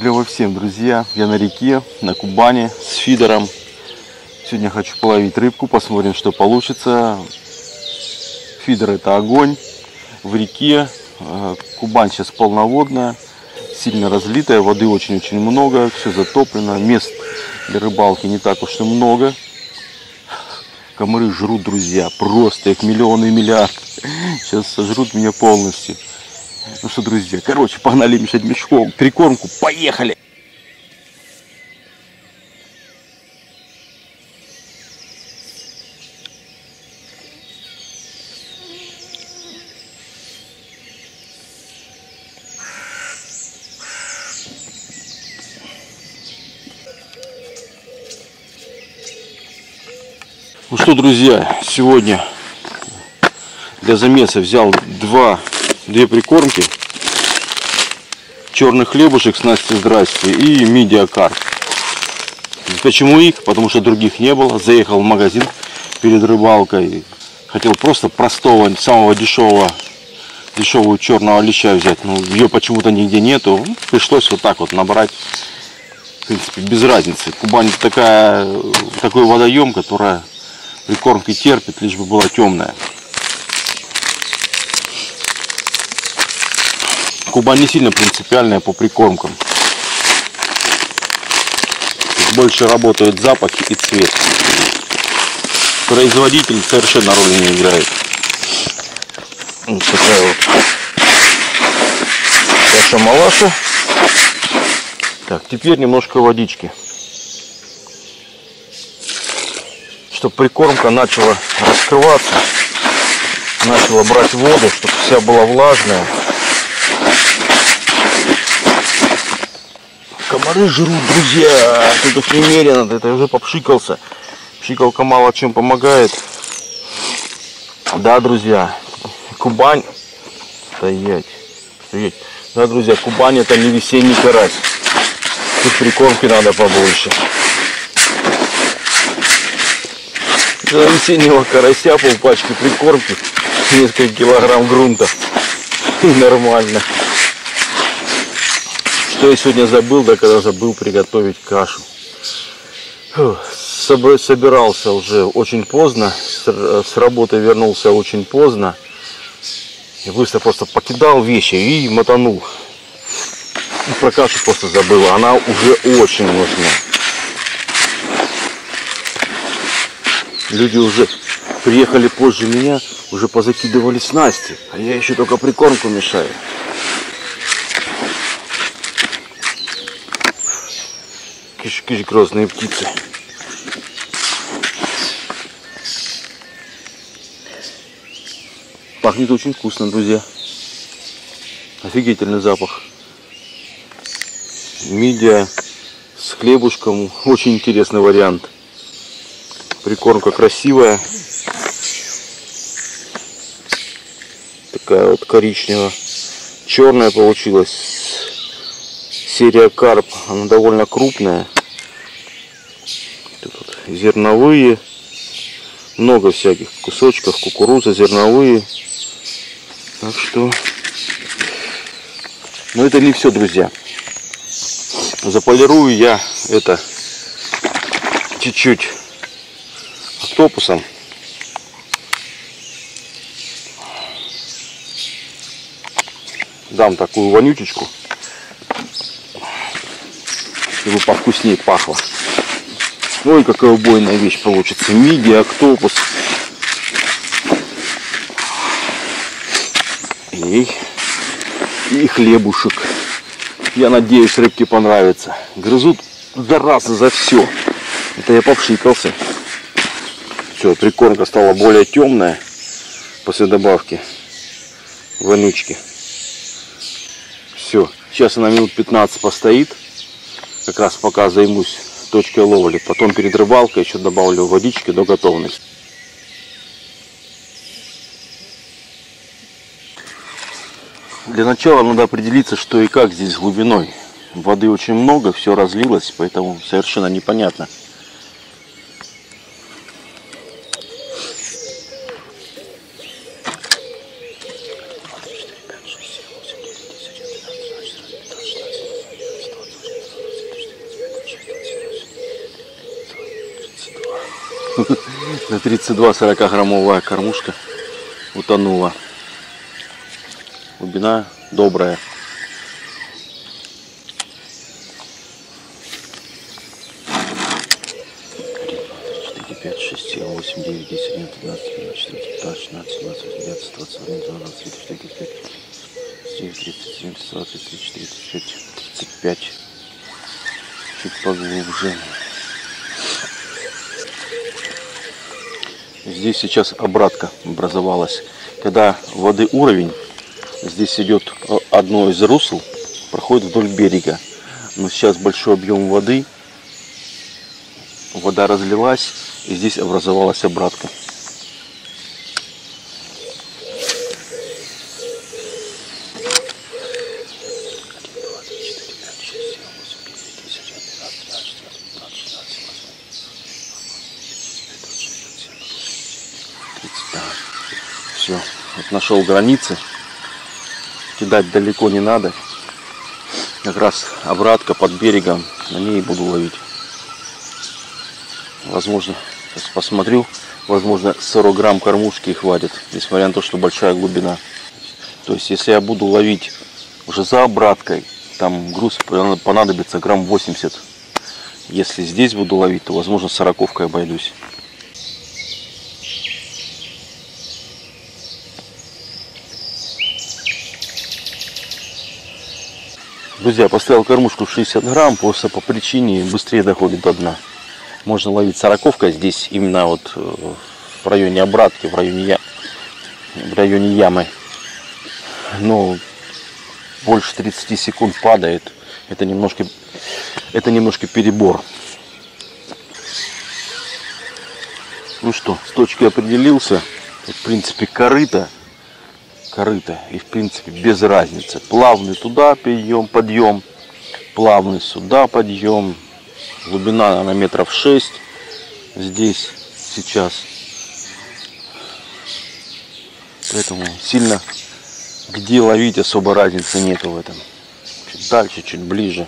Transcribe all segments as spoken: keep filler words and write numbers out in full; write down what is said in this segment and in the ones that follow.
Клево всем, друзья. Я на реке, на Кубани с фидером. Сегодня хочу половить рыбку, посмотрим, что получится. Фидер — это огонь. В реке Кубань сейчас полноводная, сильно разлитая, воды очень-очень много, все затоплено, мест для рыбалки не так уж и много. Комары жрут, друзья, просто их миллионы и миллиарды. Сейчас сожрут меня полностью. Ну что, друзья, короче, погнали мешать мешком, прикормку, поехали! Ну что, друзья, сегодня для замеса взял два, две прикормки. Черный хлебушек с Настей здрасте и мидиакарп. Почему их? Потому что других не было. Заехал в магазин перед рыбалкой. Хотел просто простого, самого дешевого, дешевого черного леща взять. Но ее почему-то нигде нету. Пришлось вот так вот набрать. В принципе, без разницы. Кубань такая, такой водоем, которая прикормки терпит, лишь бы была темная. Кубань не сильно принципиальная по прикормкам. Больше работают запахи и цвет. Производитель совершенно роли не играет. Вот такая вот каша-малаша. Так, теперь немножко водички. Чтобы прикормка начала раскрываться, начала брать воду, чтобы вся была влажная. Комары жрут, друзья, тут их немерено, это я уже попшикался. Пшикалка мало чем помогает. Да, друзья, Кубань, стоять, стоять. Да, друзья, Кубань — это не весенний карась. Тут прикормки надо побольше. За весеннего карася полпачки прикормки, несколько килограмм грунта. И нормально. Что я сегодня забыл, да когда забыл приготовить кашу. Фух, собирался уже очень поздно, с работы вернулся очень поздно. И быстро просто покидал вещи и мотанул. И про кашу просто забыл, она уже очень нужна. Люди уже приехали позже меня, уже позакидывали снасти, а я еще только прикормку мешаю. Киш-киш, грозные птицы. Пахнет очень вкусно, друзья. Офигительный запах. Мидия с хлебушком. Очень интересный вариант. Прикормка красивая. Такая вот коричневая. Черная получилась. Серия карп. Она довольно крупная. Тут вот зерновые. Много всяких кусочков. Кукуруза, зерновые. Так что... Но это не все, друзья. Заполирую я это чуть-чуть октопусом. Дам такую вонючечку, чтобы повкуснее пахло. Ой, какая убойная вещь получится. Мидия, октопус. И, и хлебушек. Я надеюсь, рыбке понравится. Грызут заразы за все. Это я попшикался. Все, прикормка стала более темная после добавки вонючки. Все, сейчас она минут пятнадцать постоит. Как раз пока займусь точкой ловли. Потом перед рыбалкой еще добавлю водички до готовности. Для начала надо определиться, что и как здесь с глубиной. Воды очень много, все разлилось, поэтому совершенно непонятно. На тридцать два сорокаграммовая кормушка утонула. Глубина добрая. пять, шесть, семь, восемь, девять, десять, одиннадцать, двенадцать, четырнадцать, пятнадцать, шестнадцать, семнадцать, восемнадцать, двадцать один, двадцать два, двадцать три, тридцать пять, тридцать семь, тридцать четыре, тридцать пять, тридцать пять. Чуть поглубже. Здесь сейчас обратка образовалась. Когда воды уровень, здесь идет одно из русел, проходит вдоль берега. Но сейчас большой объем воды, вода разлилась, и здесь образовалась обратка. Все, вот нашел границы, кидать далеко не надо, как раз обратка под берегом, на ней буду ловить. Возможно, сейчас посмотрю, возможно сорок грамм кормушки хватит, несмотря на то, что большая глубина. То есть если я буду ловить уже за обраткой, там груз понадобится грамм восемьдесят. Если здесь буду ловить, то возможно сороковкой обойдусь. Друзья, поставил кормушку в шестьдесят грамм, просто по причине быстрее доходит до дна. Можно ловить сороковкой здесь, именно вот в районе обратки, в районе, я... в районе ямы. Но больше тридцати секунд падает. Это немножко, это немножко перебор. Ну что, с точкой определился. Тут, в принципе, корыто. Корыто. И в принципе без разницы. Плавный туда подъем, подъем. Плавный сюда подъем. Глубина на метров шесть. Здесь сейчас. Поэтому сильно где ловить особо разницы нету в этом. Чуть дальше, чуть ближе.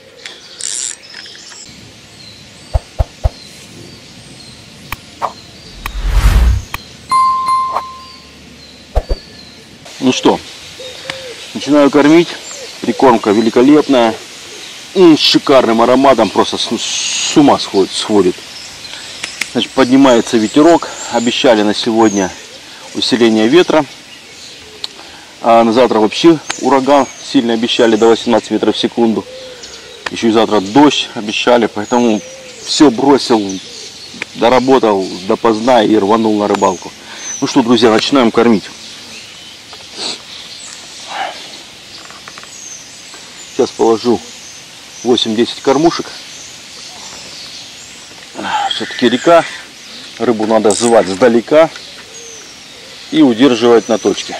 Ну что, начинаю кормить. Прикормка великолепная. С шикарным ароматом, просто с, с ума сходит, сходит. Значит, поднимается ветерок. Обещали на сегодня усиление ветра. А на завтра вообще ураган. Сильно обещали, до восемнадцати метров в секунду. Еще и завтра дождь обещали. Поэтому все бросил, доработал допоздна и рванул на рыбалку. Ну что, друзья, начинаем кормить. Сейчас положу восемь-десять кормушек. Все-таки река. Рыбу надо звать сдалека и удерживать на точке.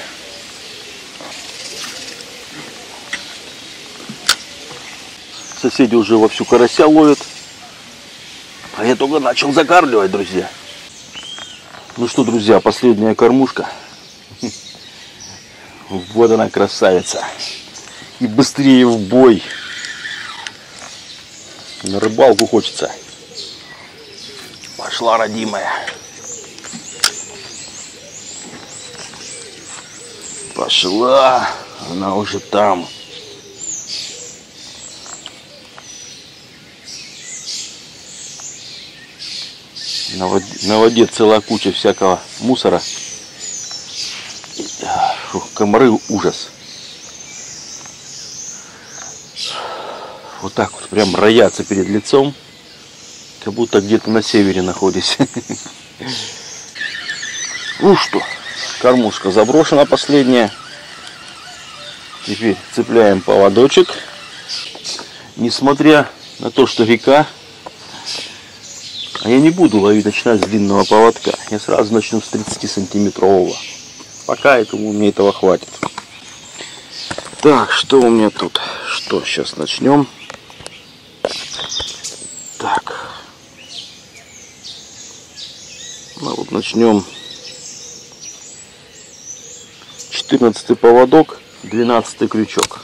Соседи уже вовсю карася ловят. А я только начал закармливать, друзья. Ну что, друзья, последняя кормушка. Вот она, красавица. И быстрее в бой. На рыбалку хочется. Пошла, родимая. Пошла. Она уже там. На воде, на воде целая куча всякого мусора. Фух, комары ужас. Вот так вот прям роятся перед лицом, как будто где-то на севере находишься. Ну что, кормушка заброшена последняя. Теперь цепляем поводочек. Несмотря на то, что река, а я не буду ловить, начинать с длинного поводка. Я сразу начну с тридцатисантиметрового. Пока этому мне этого хватит. Так, что у меня тут? Что, сейчас начнем. Так. Ну вот начнем. четырнадцатый поводок, двенадцатый крючок.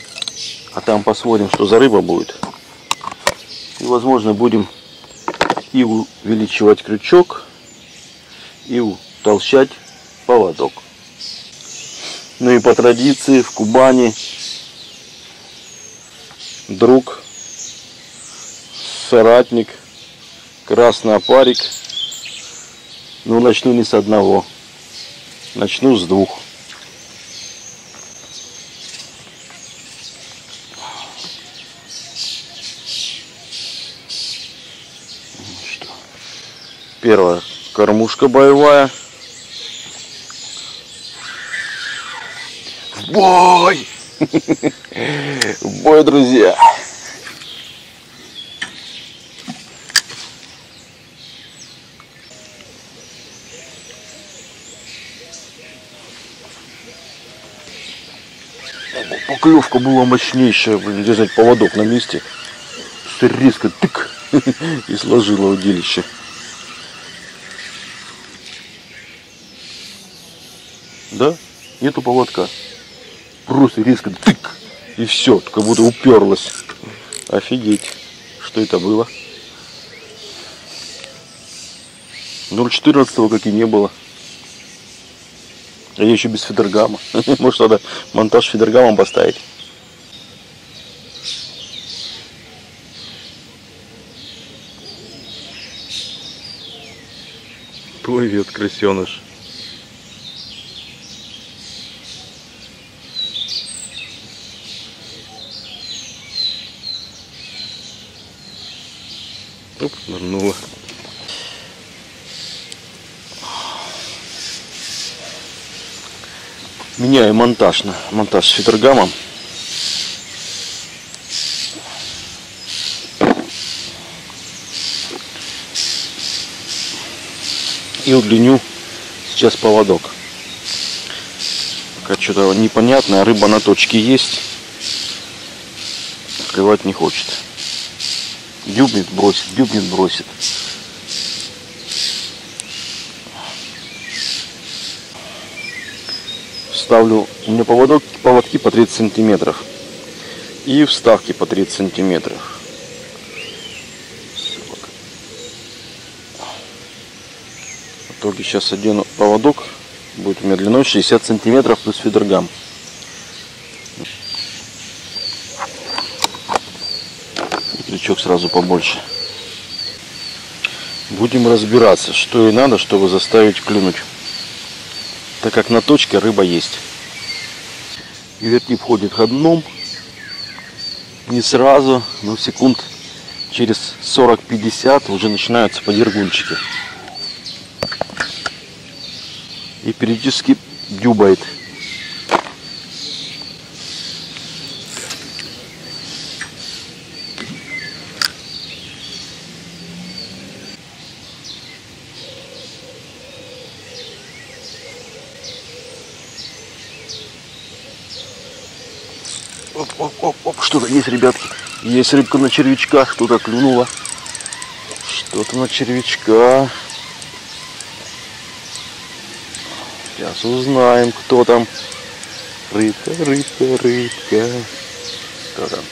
А там посмотрим, что за рыба будет. И возможно будем и увеличивать крючок, и утолщать поводок. Ну и по традиции в Кубани друг, соратник, красный опарик. Ну, начну не с одного, начну с двух. Что? Первая кормушка боевая. В бой! В бой, друзья! Поклевка была мощнейшая, блин, держать поводок на месте. Резко тык и сложила удилище. Да? Нету поводка. Просто резко тык и все, как будто уперлась. Офигеть, что это было? ноль четырнадцать как и не было. А я еще без фидергама. Может, надо монтаж фидергамом поставить. Плывет крысеныш. Оп, нырнула. Меняю монтаж на монтаж с фидергамом. И удлиню сейчас поводок. Пока что-то непонятное, рыба на точке есть. Клевать не хочет. Дюбнет, бросит, дюбнет, бросит. Ставлю, у меня поводок, поводки по тридцать сантиметров. И вставки по тридцать сантиметров. В итоге сейчас одену поводок. Будет у меня длиной шестьдесят сантиметров плюс фидергам. И крючок сразу побольше. Будем разбираться, что и надо, чтобы заставить клюнуть. Так как на точке рыба есть. Вертип входит ходуном. Не сразу, но секунд через сорок-пятьдесят уже начинаются подергунчики. И периодически дюбает. Оп, оп, оп, оп. Что-то есть, ребятки. Есть рыбка на червячка. Что-то клюнуло. Что-то на червячка. Сейчас узнаем, кто там. Рыбка, рыбка, рыбка. Кто там?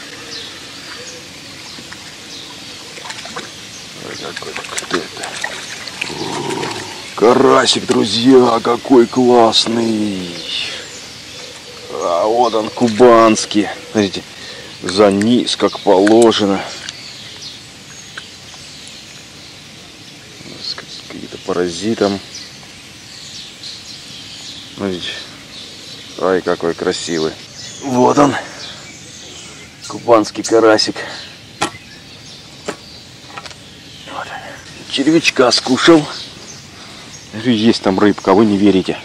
Какой, кто это? Карасик, друзья, какой классный. А вот он, кубанский. Смотрите, за низ, как положено. С каким-то паразитом. Смотрите. Ай, какой красивый. Вот он. Кубанский карасик. Вот. Червячка скушал. Есть там рыбка, вы не верите.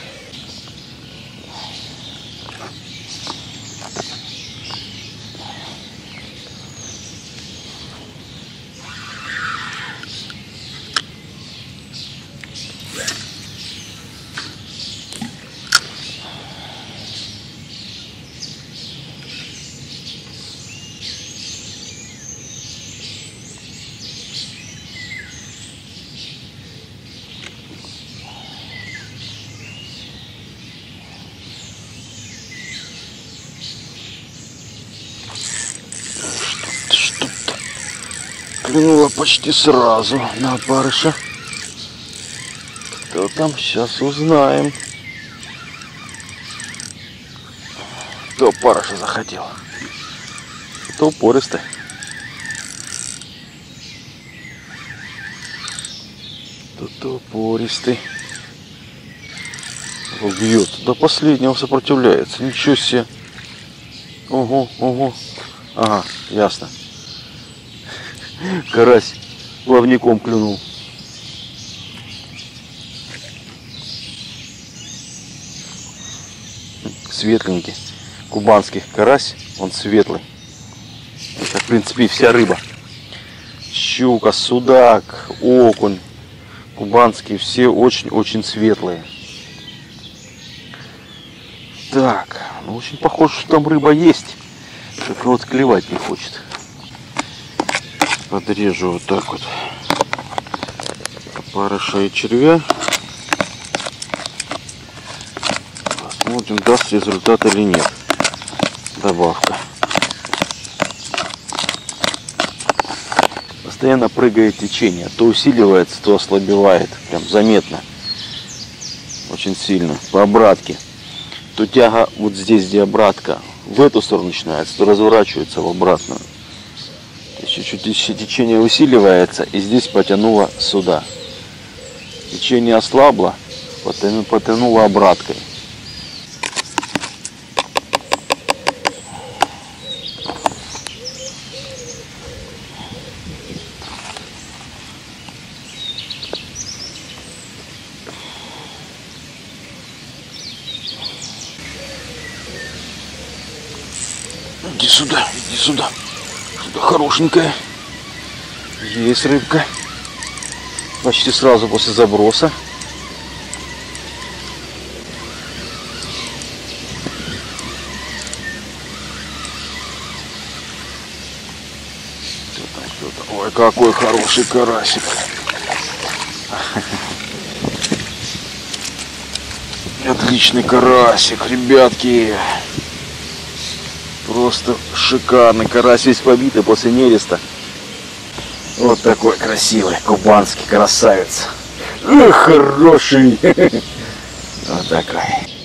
клюнула почти сразу на опарыша. Кто там? Сейчас узнаем. Кто опарыша захотел? Кто упористый? Кто-то упористый. Бьет. До последнего сопротивляется. Ничего себе. Ого, ого. Ага, ясно. Карась плавником клюнул. Светленький. Кубанский карась, он светлый. Это, в принципе, вся рыба. Щука, судак, окунь, кубанские, все очень-очень светлые. Так, ну очень похоже, что там рыба есть. Только вот клевать не хочет. Подрежу вот так вот опарыша и червя. Посмотрим, даст результат или нет. Добавка. Постоянно прыгает течение. То усиливается, то ослабевает. Прям заметно. Очень сильно. По обратке. То тяга вот здесь, где обратка, в эту сторону начинается, то разворачивается в обратную. Чуть-чуть течение усиливается, и здесь потянуло сюда. Течение ослабло, потянуло обраткой. Иди сюда, иди сюда. Что-то хорошенькое. Есть рыбка. Почти сразу после заброса. Кто там, кто там? Ой, какой хороший карасик. Отличный карасик, ребятки. Просто шикарный карась, весь побитый после нереста. Вот такой красивый кубанский красавец. Эх, хороший. Вот такой.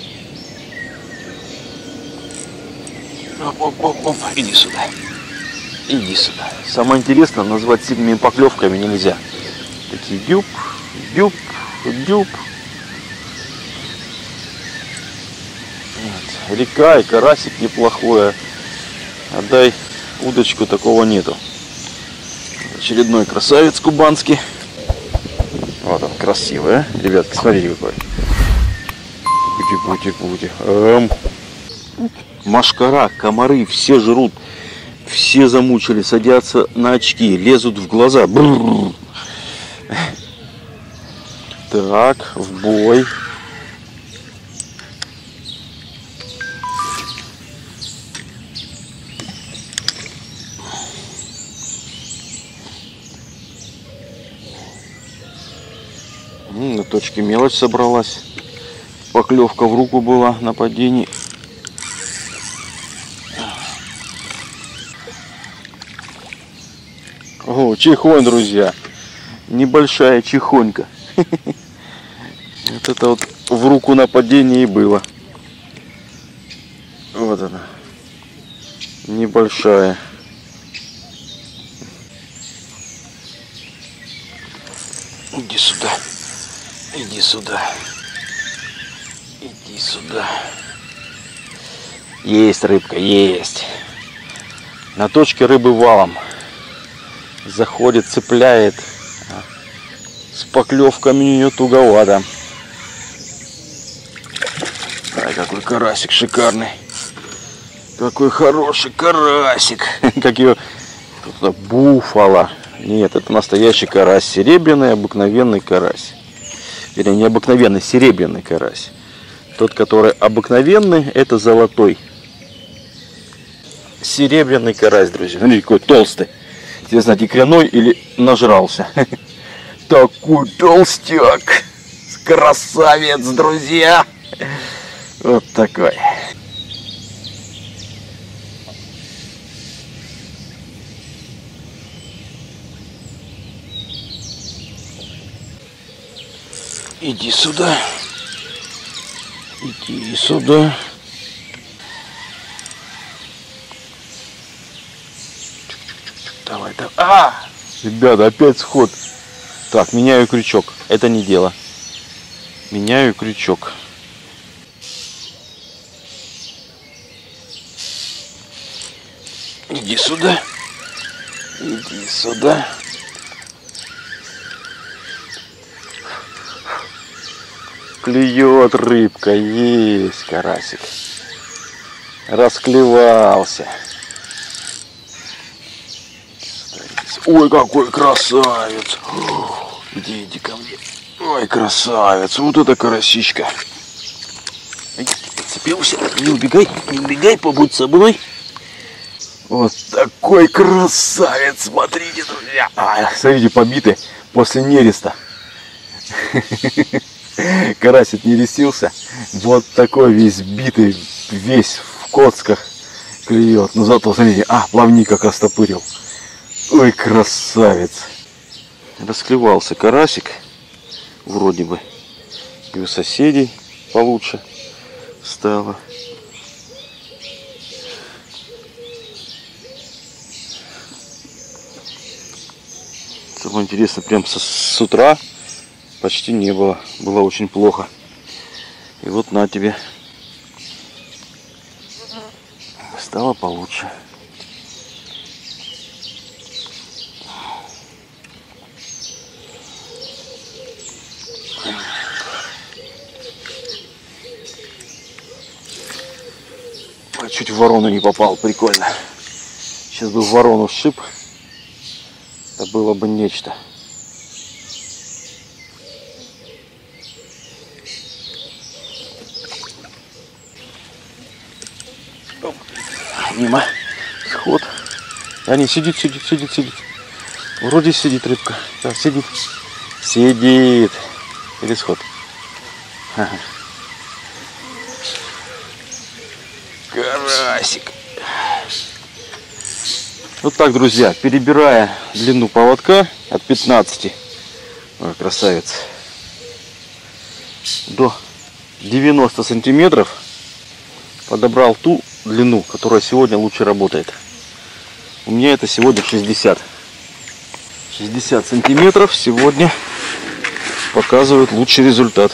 Оп, оп, оп, оп. Иди сюда. Иди сюда. Самое интересное, назвать сильными поклевками нельзя. Такие дюб, дюб, дюб. Вот. Река и карасик неплохое. Отдай удочку, такого нету. Очередной красавец кубанский. Вот он, красивый, а? Ребятки, смотрите какой. Пути-пути-пути. Эм. Машкара, комары, все жрут. Все замучили, садятся на очки, лезут в глаза. Бррр. Так, в бой. На точке мелочь собралась. Поклевка в руку была на падении. О, чехонь, друзья. Небольшая чехонька. Вот это вот в руку на падении и было. Вот она. Небольшая. Иди сюда. Иди сюда. Иди сюда. Есть рыбка, есть. На точке рыбы валом. Заходит, цепляет. С поклевками у нее туговато. Ай, какой карасик шикарный. Какой хороший карасик. Как ее буфало. Нет, это настоящий карась. Серебряный, обыкновенный карась. Вернее, не обыкновенный, серебряный карась. Тот, который обыкновенный, это золотой. Серебряный карась, друзья. Смотрите, какой толстый. Интересно, икряной или нажрался? Такой толстяк. Красавец, друзья. Вот такой. Иди сюда. Иди сюда. Давай, давай. А! Ребята, опять сход. Так, меняю крючок. Это не дело. Меняю крючок. Иди сюда. Иди сюда. Клюет рыбка. Есть карасик. Расклевался. Ой, какой красавец. Иди, иди ко мне. Ой, красавец. Вот это карасичка. Подцепился. Не убегай, не убегай, побудь со мной. Вот такой красавец. Смотрите, друзья. А, смотрите, побитый после нереста. Карасик нерестился. Вот такой весь битый, весь в коцках клюет. Но зато, смотрите, а, плавник как растопырил. Ой, красавец. Расклевался карасик. Вроде бы. И у соседей получше стало. Самое интересное, прям со, с утра почти не было. Было очень плохо. И вот на тебе. Стало получше. Чуть в ворону не попал, прикольно. Сейчас бы в ворону сшиб, это было бы нечто. Оп. Мимо. Сход. А не, сидит, сидит, сидит, сидит. Вроде сидит рыбка. Да, сидит. Сидит. Или сход. Ага. Карасик. Вот так, друзья, перебирая длину поводка от пятнадцати, ой, красавец, до девяноста сантиметров, подобрал ту длину, которая сегодня лучше работает. У меня это сегодня шестьдесят. шестьдесят сантиметров сегодня показывает лучший результат.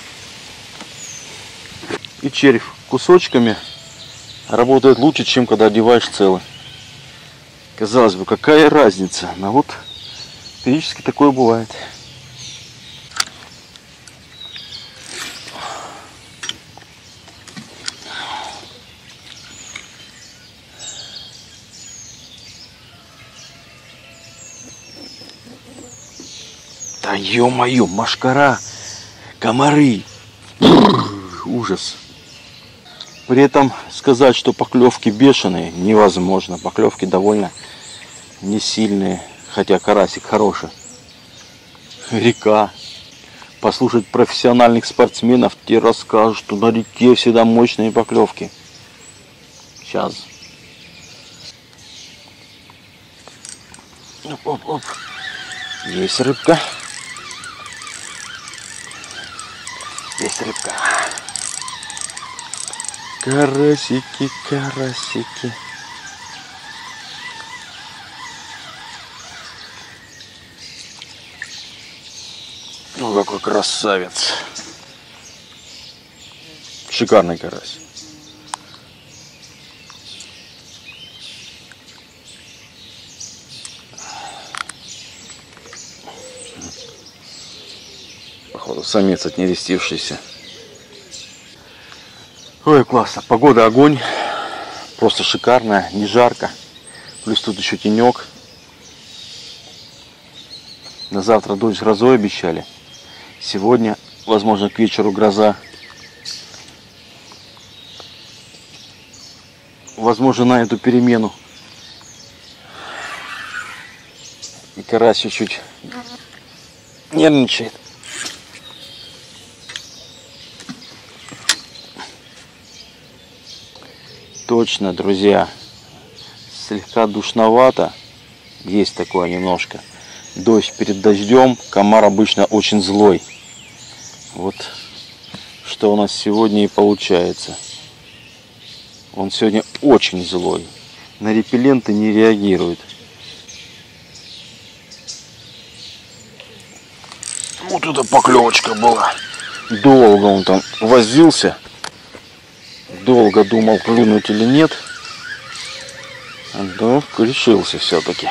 И червь кусочками работает лучше, чем когда одеваешь целый. Казалось бы, какая разница? Но вот периодически такое бывает. Да ё-моё, мошкара, комары. Ужас. При этом сказать, что поклевки бешеные, невозможно. Поклевки довольно не сильные, хотя карасик хороший. Река. Послушать профессиональных спортсменов, те расскажут, что на реке всегда мощные поклевки. Сейчас. Оп, оп, оп. Есть рыбка. Есть рыбка. Карасики, карасики. Ну какой красавец. Шикарный карась. Походу самец отнерестившийся. Ой, классно. Погода огонь. Просто шикарная, не жарко. Плюс тут еще тенек. На завтра дождь с грозой обещали. Сегодня, возможно, к вечеру гроза. Возможно, на эту перемену. И карась чуть-чуть нервничает. Точно, друзья, слегка душновато, есть такое немножко. Дождь перед дождем, комар обычно очень злой. Вот что у нас сегодня и получается. Он сегодня очень злой. На репелленты не реагирует. Вот это поклевочка была. Долго он там возился. Долго думал, клюнуть или нет. Но решился все-таки.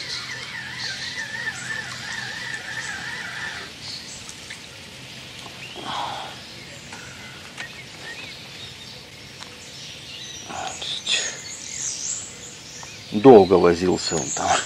Долго возился он там.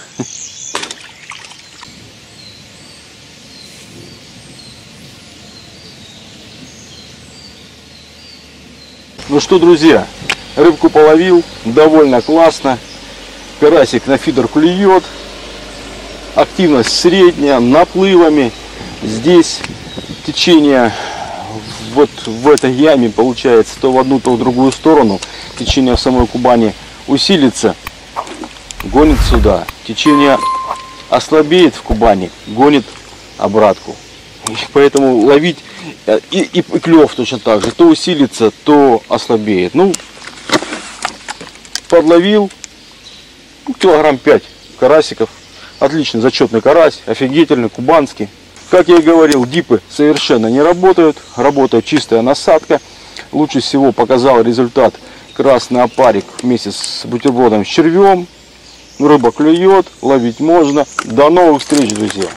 Ну что, друзья, рыбку половил, довольно классно. Карасик на фидер клюет. Активность средняя, наплывами. Здесь течение вот в этой яме получается то в одну, то в другую сторону. Течение в самой Кубани усилится, гонит сюда. Течение ослабеет в Кубани, гонит обратку. И поэтому ловить и, и, и клев точно так же. То усилится, то ослабеет. Ну, подловил ну, килограмм пять карасиков. Отличный зачетный карась, офигительный, кубанский. Как я и говорил, дипы совершенно не работают. Работает чистая насадка. Лучше всего показал результат красный опарик вместе с бутербродом с червем. Рыба клюет, ловить можно. До новых встреч, друзья!